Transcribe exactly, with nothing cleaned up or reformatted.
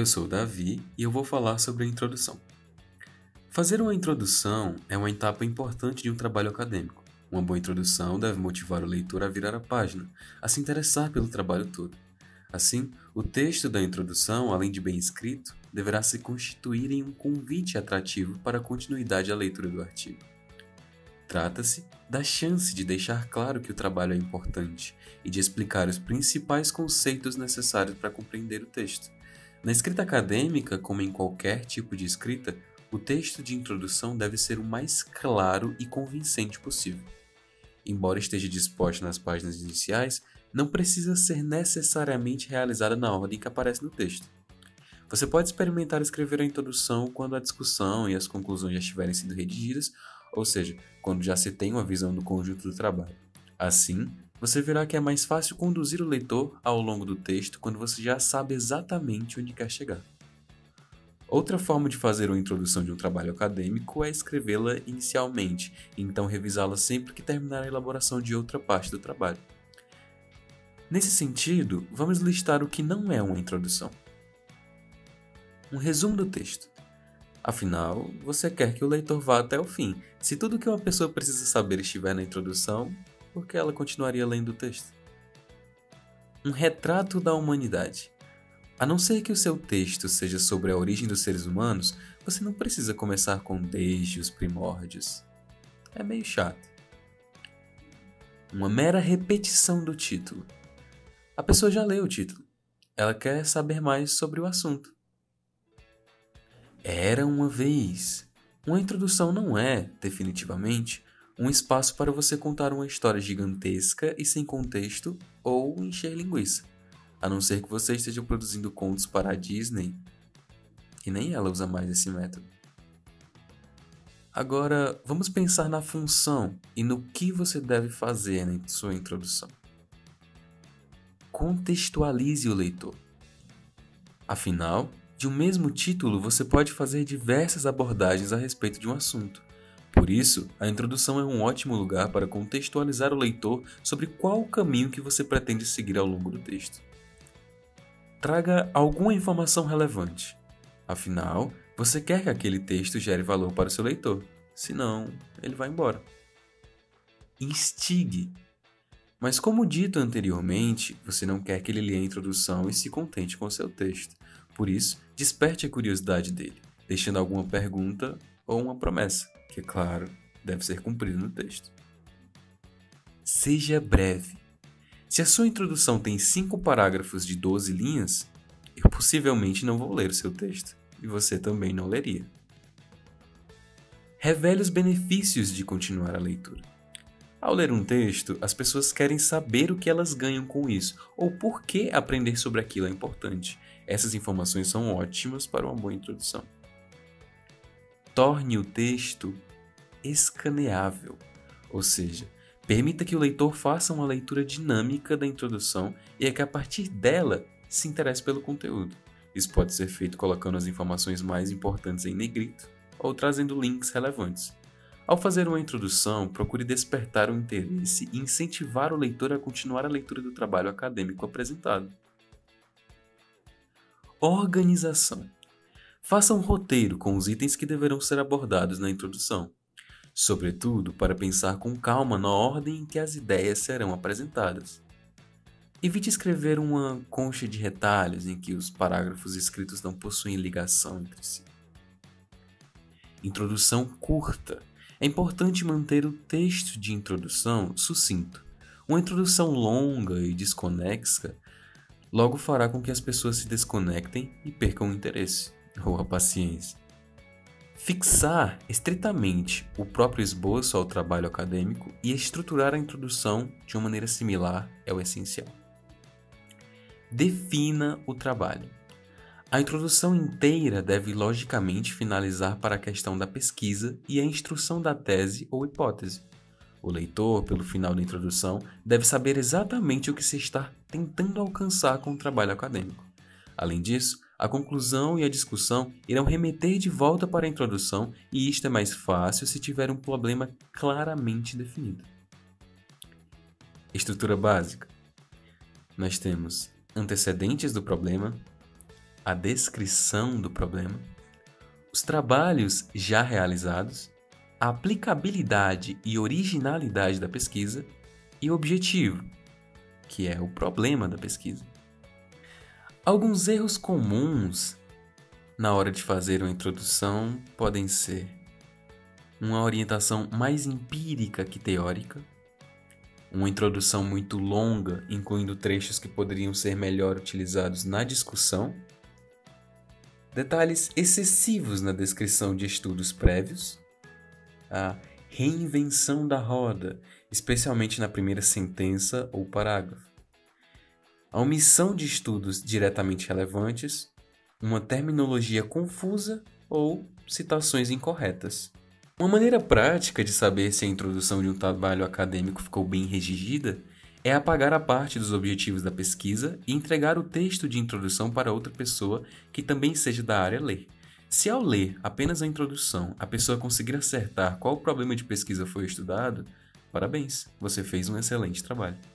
Eu sou o Davi e eu vou falar sobre a introdução. Fazer uma introdução é uma etapa importante de um trabalho acadêmico. Uma boa introdução deve motivar o leitor a virar a página, a se interessar pelo trabalho todo. Assim, o texto da introdução, além de bem escrito, deverá se constituir em um convite atrativo para a continuidade da leitura do artigo. Trata-se da chance de deixar claro que o trabalho é importante e de explicar os principais conceitos necessários para compreender o texto. Na escrita acadêmica, como em qualquer tipo de escrita, o texto de introdução deve ser o mais claro e convincente possível. Embora esteja disposto nas páginas iniciais, não precisa ser necessariamente realizada na ordem que aparece no texto. Você pode experimentar escrever a introdução quando a discussão e as conclusões já estiverem sendo redigidas, ou seja, quando já se tem uma visão do conjunto do trabalho. Assim, você verá que é mais fácil conduzir o leitor ao longo do texto quando você já sabe exatamente onde quer chegar. Outra forma de fazer uma introdução de um trabalho acadêmico é escrevê-la inicialmente, e então revisá-la sempre que terminar a elaboração de outra parte do trabalho. Nesse sentido, vamos listar o que não é uma introdução. Um resumo do texto. Afinal, você quer que o leitor vá até o fim. Se tudo que uma pessoa precisa saber estiver na introdução, por que ela continuaria lendo o texto? Um retrato da humanidade. A não ser que o seu texto seja sobre a origem dos seres humanos, você não precisa começar com desde os primórdios. É meio chato. Uma mera repetição do título. A pessoa já leu o título. Ela quer saber mais sobre o assunto. Era uma vez. Uma introdução não é, definitivamente, um espaço para você contar uma história gigantesca e sem contexto ou encher linguiça, a não ser que você esteja produzindo contos para a Disney, e nem ela usa mais esse método. Agora, vamos pensar na função e no que você deve fazer na sua introdução. Contextualize o leitor. Afinal, de um mesmo título, você pode fazer diversas abordagens a respeito de um assunto. Por isso, a introdução é um ótimo lugar para contextualizar o leitor sobre qual o caminho que você pretende seguir ao longo do texto. Traga alguma informação relevante. Afinal, você quer que aquele texto gere valor para o seu leitor, senão ele vai embora. Instigue. Mas como dito anteriormente, você não quer que ele leia a introdução e se contente com o seu texto. Por isso, desperte a curiosidade dele, deixando alguma pergunta ou uma promessa, que, é claro, deve ser cumprida no texto. Seja breve. Se a sua introdução tem cinco parágrafos de doze linhas, eu possivelmente não vou ler o seu texto, e você também não leria. Revele os benefícios de continuar a leitura. Ao ler um texto, as pessoas querem saber o que elas ganham com isso, ou por que aprender sobre aquilo é importante. Essas informações são ótimas para uma boa introdução. Torne o texto escaneável, ou seja, permita que o leitor faça uma leitura dinâmica da introdução e é que a partir dela se interesse pelo conteúdo. Isso pode ser feito colocando as informações mais importantes em negrito ou trazendo links relevantes. Ao fazer uma introdução, procure despertar o interesse e incentivar o leitor a continuar a leitura do trabalho acadêmico apresentado. Organização. Faça um roteiro com os itens que deverão ser abordados na introdução, sobretudo para pensar com calma na ordem em que as ideias serão apresentadas. Evite escrever uma concha de retalhos em que os parágrafos escritos não possuem ligação entre si. Introdução curta. É importante manter o texto de introdução sucinto. Uma introdução longa e desconexa logo fará com que as pessoas se desconectem e percam o interesse, ou a paciência. Fixar estritamente o próprio esboço ao trabalho acadêmico e estruturar a introdução de uma maneira similar é o essencial. Defina o trabalho. A introdução inteira deve logicamente finalizar para a questão da pesquisa e a instrução da tese ou hipótese. O leitor, pelo final da introdução, deve saber exatamente o que se está tentando alcançar com o trabalho acadêmico. Além disso, a conclusão e a discussão irão remeter de volta para a introdução e isto é mais fácil se tiver um problema claramente definido. Estrutura básica. Nós temos antecedentes do problema, a descrição do problema, os trabalhos já realizados, a aplicabilidade e originalidade da pesquisa e o objetivo, que é o problema da pesquisa. Alguns erros comuns na hora de fazer uma introdução podem ser uma orientação mais empírica que teórica, uma introdução muito longa, incluindo trechos que poderiam ser melhor utilizados na discussão, detalhes excessivos na descrição de estudos prévios, a reinvenção da roda, especialmente na primeira sentença ou parágrafo, a omissão de estudos diretamente relevantes, uma terminologia confusa ou citações incorretas. Uma maneira prática de saber se a introdução de um trabalho acadêmico ficou bem redigida é apagar a parte dos objetivos da pesquisa e entregar o texto de introdução para outra pessoa que também seja da área ler. Se ao ler apenas a introdução a pessoa conseguir acertar qual problema de pesquisa foi estudado, parabéns, você fez um excelente trabalho.